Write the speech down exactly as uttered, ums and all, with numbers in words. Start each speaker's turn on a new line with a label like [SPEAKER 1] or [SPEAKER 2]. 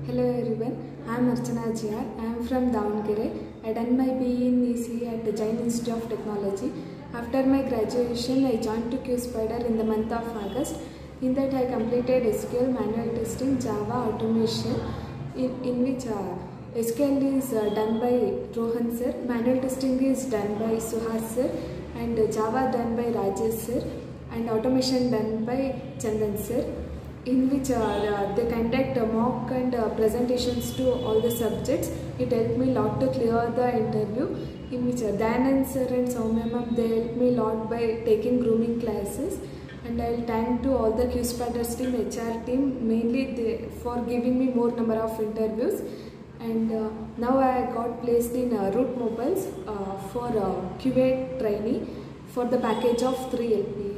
[SPEAKER 1] Hello everyone, I am Archana J R. I am from Davangere. I done my B E in E C at the Jain Institute of Technology. After my graduation, I joined to QSpider in the month of August. In that, I completed S Q L, manual testing, Java, automation, in, in which uh, S Q L is uh, done by Rohan sir, manual testing is done by Suhas sir, and uh, Java done by Rajesh sir, and automation done by Chandan sir. In which uh, uh, they conduct uh, mock and uh, presentations to all the subjects. It helped me a lot to clear the interview. In which uh, Danan sir and Soumya ma'am, they helped me a lot by taking grooming classes. And I will thank to all the QSpiders team, H R team, mainly they, for giving me more number of interviews. And uh, now I got placed in uh, Root Mobiles uh, for uh, Q A trainee for the package of three L P A.